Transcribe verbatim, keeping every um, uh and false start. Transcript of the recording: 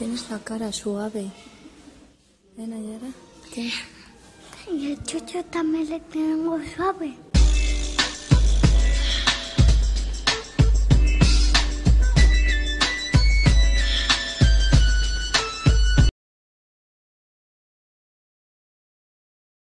tienes la cara suave. ¿Eh, Nayara? ¿Qué? Y el chucho también le tengo suave.